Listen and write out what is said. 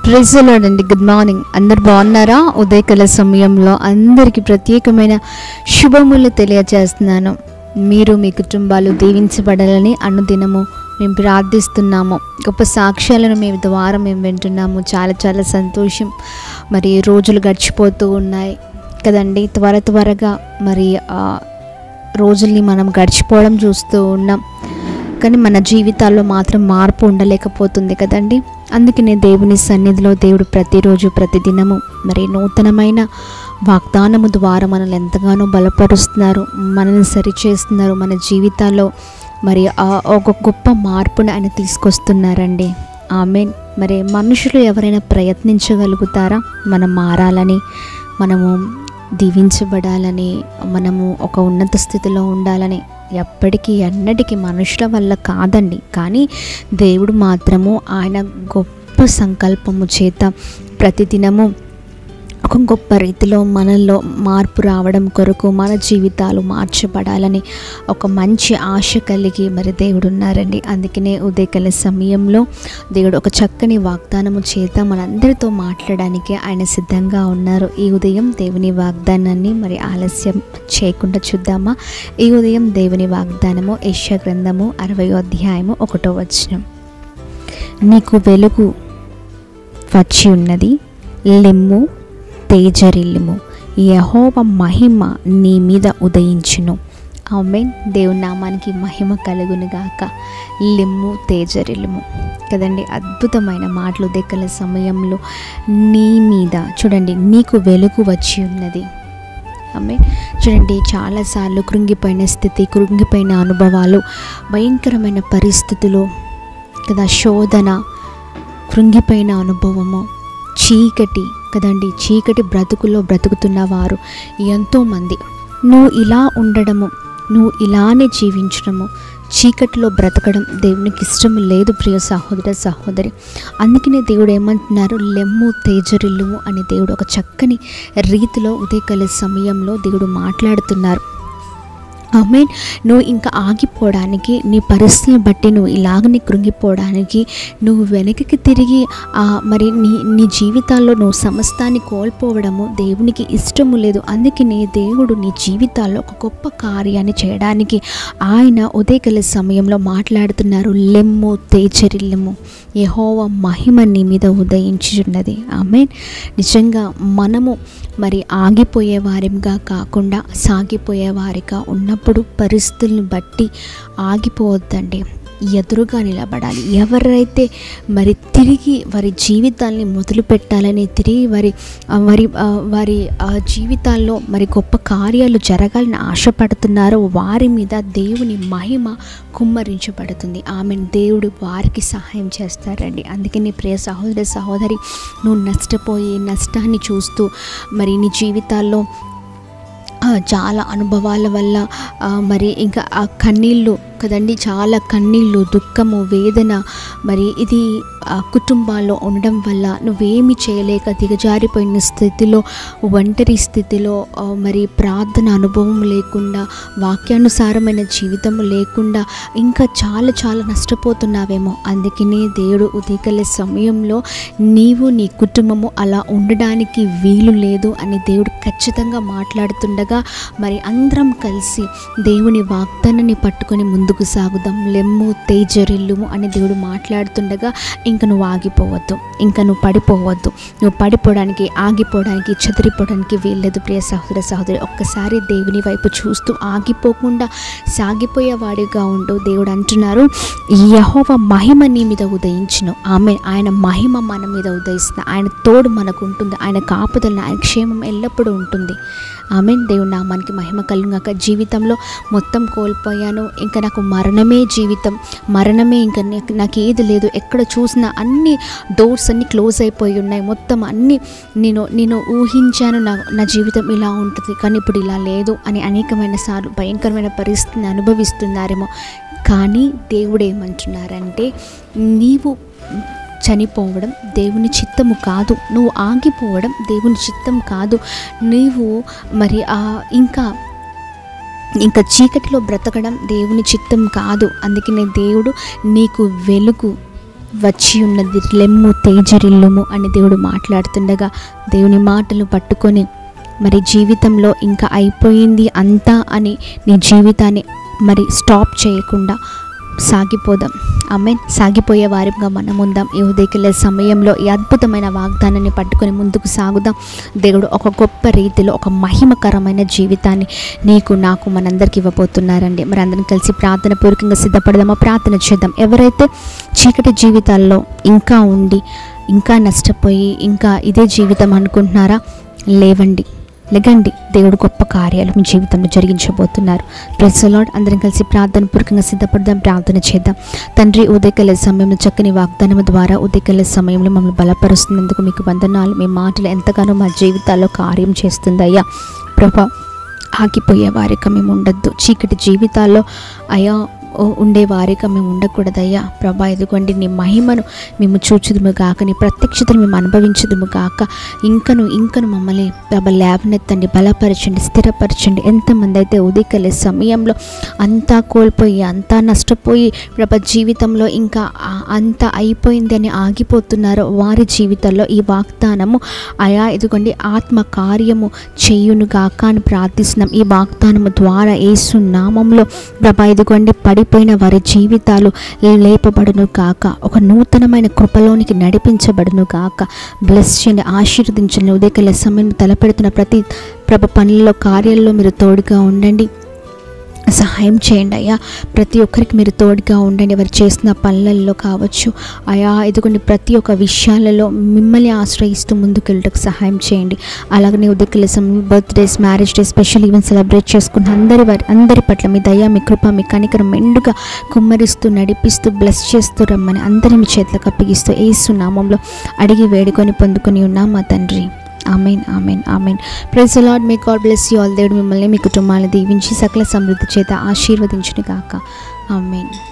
Praise the Lord అండి. Good morning. అందరు బాగున్నారా? ఉదయకాల సమయంలో అందరికీ ప్రత్యేకమైన శుభములు తెలియజేస్తున్నాను. మీరు మీ కుటుంబాలు దీవించబడాలని అనుదినము మేము ప్రార్థిస్తున్నాము. గొప్ప సాక్ష్యాలను మీ ద్వారా మేము వింటున్నాము. చాలా చాలా సంతోషం. మరి రోజులు గడిచిపోతూ ఉన్నాయి కదండి. త్వరగా మరి రోజుల్ని మనం గడిచిపోవడం చూస్తూ ఉన్నాం. కానీ మన జీవితాల్లో మాత్రం మార్పు ఉండలేకపోతుంది కదండి. అందుకనే దేవుని సన్నిధిలో దేవుడు ప్రతిరోజు ప్రతిదినము మరి నూతనమైన వాగ్దానము ద్వారా మనల్ని ఎంతగానో బలపరుస్తున్నారు, మనల్ని సరిచేస్తున్నారు. మన జీవితాల్లో మరి ఒక గొప్ప మార్పును ఆయన తీసుకొస్తున్నారండి. ఆమేన్. మరి మనుషులు ఎవరైనా ప్రయత్నించగలుగుతారా మనం మారాలని, మనము దీవించబడాలని, మనము ఒక ఉన్నత స్థితిలో ఉండాలని? ఎప్పటికీ ఎన్నటికీ మనుషుల వల్ల కాదండి. కానీ దేవుడు మాత్రము ఆయన గొప్ప సంకల్పము చేత ప్రతిదినము ఒక గొప్ప రీతిలో మనల్లో మార్పు రావడం కొరకు, మన జీవితాలు మార్చబడాలని ఒక మంచి ఆశ కలిగి మరి దేవుడు ఉన్నారండి. అందుకనే ఉదయకాల సమయంలో దేవుడు ఒక చక్కని వాగ్దానము చేత మనందరితో మాట్లాడడానికి ఆయన సిద్ధంగా ఉన్నారు. ఈ ఉదయం దేవుని వాగ్దానాన్ని మరి ఆలస్యం చేయకుండా చూద్దామా? ఈ ఉదయం దేవుని వాగ్దానము యెషయా గ్రంథము 60వ అధ్యాయము 1వ వచనం. నీకు వెలుగు వచ్చి ఉన్నది, లెమ్ము తేజరిల్లుము, యెహోవా మహిమ నీ మీద ఉదయించును. ఆమేన్. దేవుని నామానికి మహిమ కలుగును గాక. లెమ్ము తేజరిల్లుము కదండి. అద్భుతమైన మాటలు ఉదయకాల సమయంలో. నీ మీద చూడండి, నీకు వెలుగు వచ్చి ఉన్నది. ఆమేన్. చూడండి, చాలాసార్లు కృంగిపోయిన స్థితి, కృంగిపోయిన అనుభవాలు, భయంకరమైన పరిస్థితులు కదా, శోధన, కృంగిపోయిన అనుభవము, చీకటి కదండి. చీకటి బ్రతుకుల్లో బ్రతుకుతున్న వారు ఎంతోమంది. నువ్వు ఇలా ఉండడము, నువ్వు ఇలానే జీవించడము, చీకటిలో బ్రతకడం దేవునికి ఇష్టం లేదు ప్రియ సహోదర సహోదరి. అందుకనే దేవుడు ఏమంటున్నారు? లెమ్ము తేజరిల్లుము అని దేవుడు ఒక చక్కని రీతిలో ఉదయకాల సమయంలో దేవుడు మాట్లాడుతున్నారు. ఆమేన్. నువ్వు ఇంకా ఆగిపోవడానికి, నీ పరిస్థితిని బట్టి నువ్వు ఇలాగని కృంగిపోవడానికి, నువ్వు వెనక్కి తిరిగి మరి నీ జీవితాల్లో నువ్వు సమస్తాన్ని కోల్పోవడము దేవునికి ఇష్టము లేదు. అందుకనే దేవుడు నీ జీవితాల్లో ఒక గొప్ప కార్యాన్ని చేయడానికి ఆయన ఉదయకాల సమయంలో మాట్లాడుతున్నారు. లెమ్ము తేజరిల్లుము, యెహోవా మహిమ నీ మీద ఉదయించుచున్నది. ఆమేన్. నిజంగా మనము మరి ఆగిపోయే వారిగా కాకుండా సాగిపోయే వారిగా ఉన్నప్పుడు పరిస్థితులను బట్టి ఆగిపోవద్దండి, ఎదురుగా నిలబడాలి. ఎవరైతే మరి తిరిగి వారి జీవితాల్ని మొదలు పెట్టాలని, తిరిగి వారి జీవితాల్లో మరి గొప్ప కార్యాలు జరగాలని ఆశపడుతున్నారో వారి మీద దేవుని మహిమ కుమ్మరించబడుతుంది. ఆమెను దేవుడు వారికి సహాయం చేస్తారండి. అందుకని ప్రియ సహోదర సహోదరి, నువ్వు నష్టపోయి నష్టాన్ని చూస్తూ మరి నీ జీవితాల్లో చాలా అనుభవాల వల్ల మరి ఇంకా ఆ కన్నీళ్ళు కదండి, చాలా కన్నీళ్ళు, దుఃఖము, వేదన, మరి ఇది కుటుంబాల్లో ఉండడం వల్ల నువ్వేమి చేయలేక దిగజారిపోయిన స్థితిలో, ఒంటరి స్థితిలో, మరి ప్రార్థన అనుభవం లేకుండా, వాక్యానుసారమైన జీవితం లేకుండా ఇంకా చాలా చాలా నష్టపోతున్నావేమో. అందుకనే దేవుడు ఉదయకాల సమయంలో నీవు నీ కుటుంబము అలా ఉండడానికి వీలు లేదు అని దేవుడు ఖచ్చితంగా మాట్లాడుతుండగా మరి అందరం కలిసి దేవుని వాగ్దానాన్ని పట్టుకొని ముందుకు సాగుదాం. లెమ్ము తేజరిల్లుము అని దేవుడు మాట్లాడుతుండగా ఇంకా నువ్వు ఆగిపోవద్దు, ఇంకా నువ్వు పడిపోవద్దు. నువ్వు పడిపోవడానికి, ఆగిపోవడానికి, చెదిరిపోవడానికి వీల్లేదు ప్రియ సహోదర సహోదరి. ఒక్కసారి దేవుని వైపు చూస్తూ ఆగిపోకుండా సాగిపోయేవాడిగా ఉండు. దేవుడు అంటున్నారు, యెహోవా మహిమ నీ మీద ఉదయించును. ఆయన మహిమ మన మీద ఉదయిస్తుంది. ఆయన తోడు మనకు ఉంటుంది. ఆయన కాపుదల, ఆయన క్షేమం ఎల్లప్పుడూ ఉంటుంది. ఆమేన్. దేవుని నామానికి మహిమ కలుగాక. జీవితంలో మొత్తం కోల్పోయాను, ఇంకా నాకు మరణమే జీవితం, మరణమే, ఇంకా నాకు ఏది లేదు, ఎక్కడ చూసినా అన్ని డోర్స్ అన్నీ క్లోజ్ అయిపోయి ఉన్నాయి, మొత్తం అన్నీ నేను ఊహించాను నా జీవితం ఇలా ఉంటుంది, కానీ ఇప్పుడు ఇలా లేదు అని అనేకమైన సార్లు భయంకరమైన పరిస్థితిని అనుభవిస్తున్నారేమో. కానీ దేవుడు ఏమంటున్నారంటే, నీవు చనిపోవడం దేవుని చిత్తము కాదు, నువ్వు ఆగిపోవడం దేవుని చిత్తం కాదు, నీవు మరి ఇంకా చీకటిలో బ్రతకడం దేవుని చిత్తం కాదు. అందుకనే దేవుడు నీకు వెలుగు వచ్చి ఉన్నది లెమ్ము తేజరిల్లుము అని దేవుడు మాట్లాడుతుండగా దేవుని మాటలు పట్టుకొని మరి జీవితంలో ఇంకా అయిపోయింది అంతా అని నీ జీవితాన్ని మరి స్టాప్ చేయకుండా సాగిపోదాం. ఆమేన్. సాగిపోయే వారిగా మనం ఉందాం. ఈ ఉదయకాల సమయంలో ఈ అద్భుతమైన వాగ్దానాన్ని పట్టుకొని ముందుకు సాగుదాం. దేవుడు ఒక గొప్ప రీతిలో ఒక మహిమకరమైన జీవితాన్ని నీకు నాకు మనందరికి ఇవ్వబోతున్నారండి. మరి అందరం కలిసి ప్రార్థన పూర్వకంగా సిద్ధపడదామా? ప్రార్థన చేద్దాం. ఎవరైతే చీకటి జీవితాల్లో ఇంకా ఉండి ఇంకా నష్టపోయి ఇంకా ఇదే జీవితం అనుకుంటున్నారా, లేవండి, లెగండి. దేవుడు గొప్ప కార్యాలు మీ జీవితంలో జరిగించబోతున్నారు. Praise the lord. అందరం కలిసి ప్రార్థన పూర్వకంగా సిద్ధపడదాం, ప్రార్థన చేద్దాం. తండ్రి, ఉదయకాల సమయంలో చక్కని వాగ్దానం ద్వారా ఉదయకాల సమయంలో మమ్మల్ని బలపరుస్తున్నందుకు మీకు వందనాలు. మీ మాటలు ఎంతగానో మా జీవితాల్లో కార్యం చేస్తుందయ్యా. ప్రభా, ఆగిపోయే వారిగా మేము ఉండొద్దు. చీకటి జీవితాల్లో అయ్యా ఉండే వారిగా మేము ఉండకూడదయ్యా. ప్రభా, ఎదుగోండి నీ మహిమను మేము చూచుదుము గాక, నీ ప్రత్యక్షతను మేము అనుభవించుదుము గాక. ఇంకను మమ్మల్ని ప్రభా లేవనెత్తండి, బలపరచండి, స్థిరపరచండి. ఎంతమంది అయితే ఉదయకాల సమయంలో అంతా కోల్పోయి అంతా నష్టపోయి ప్రభా జీవితంలో ఇంకా అంతా అయిపోయింది అని ఆగిపోతున్నారో వారి జీవితాల్లో ఈ వాగ్దానము అయా ఎదుగోండి ఆత్మ కార్యము చేయును గాక అని ప్రార్థిస్తున్నాం. ఈ వాగ్దానము ద్వారా యేసు నామములో ప్రభా ఎదుగోండి పడిపోయిన వారి జీవితాలు లేపబడును కాక, ఒక నూతనమైన కృపలోనికి నడిపించబడును కాక. బ్లెస్ చేయండి, ఆశీర్వదించండి. ఉదయకాల సమయం తలపెడుతున్న ప్రతి ప్రభ పనుల్లో కార్యాల్లో మీరు తోడుగా ఉండండి, సహాయం చేయండి అయ్యా. ప్రతి ఒక్కరికి మీరు తోడుగా ఉండండి. వారు చేస్తున్న పనులలో కావచ్చు అయా ఎదుగుండి ప్రతి ఒక్క విషయాలలో మిమ్మల్ని ఆశ్రయిస్తూ ముందుకెళ్ళటకు సహాయం చేయండి. అలాగనే ఉదయకాల సమయం birthdays, marriage day, special events celebrate చేసుకున్న అందరి పట్ల మీ దయ, మీ కృప, మీ కనికరం మెండుగా కుమ్మరిస్తూ నడిపిస్తూ బ్లెస్ చేస్తూ రమ్మని అందరి మీ చేతులకు అప్పగిస్తూ యేసు నామంలో అడిగి వేడుకొని పొందుకొని ఉన్నాం మా తండ్రి. Amen, amen, amen. Praise the Lord. May God bless you all. దేవుడు మిమ్మల్ని మీ కుటుంబాలను దీవించి సకల సమృద్ధి చేత ఆశీర్వదించును గాక. ఆమెన్.